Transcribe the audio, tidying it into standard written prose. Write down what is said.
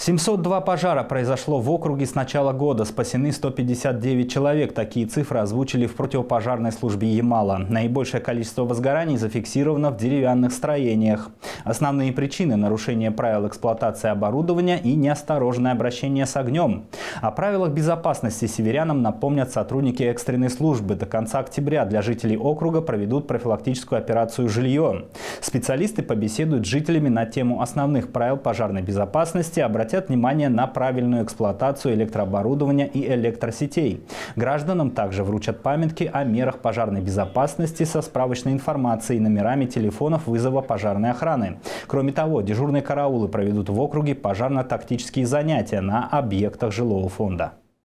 702 пожара произошло в округе с начала года. Спасены 159 человек. Такие цифры озвучили в противопожарной службе Ямала. Наибольшее количество возгораний зафиксировано в деревянных строениях. Основные причины – нарушение правил эксплуатации оборудования и неосторожное обращение с огнем. О правилах безопасности северянам напомнят сотрудники экстренной службы. До конца октября для жителей округа проведут профилактическую операцию «Жилье». Специалисты побеседуют с жителями на тему основных правил пожарной безопасности, обратят внимание на правильную эксплуатацию электрооборудования и электросетей. Гражданам также вручат памятки о мерах пожарной безопасности со справочной информацией и номерами телефонов вызова пожарной охраны. Кроме того, дежурные караулы проведут в округе пожарно-тактические занятия на объектах жилого фонда.